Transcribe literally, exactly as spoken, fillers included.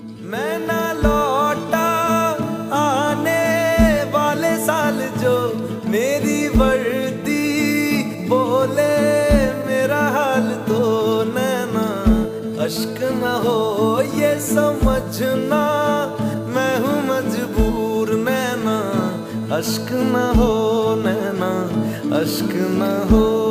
मैं ना लौटा आने वाले साल जो मेरी वर्दी बोले मेरा हाल तो नैना अश्क न हो ये समझना मैं हूँ मजबूर नैना अश्क न हो नैना अश्क न हो।